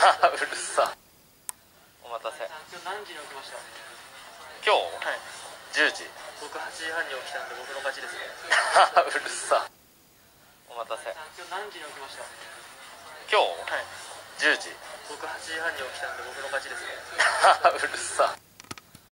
うるさ。お待たせ。 今日何時に起きました？ 今日、 はい、 10時。 僕8時半に起きたんで僕の勝ちですね。 うるさ。お待たせ。 今日何時に起きました？ 今日、 はい、 10時。 僕8時半に起きたんで僕の勝ちですね。 うるさ。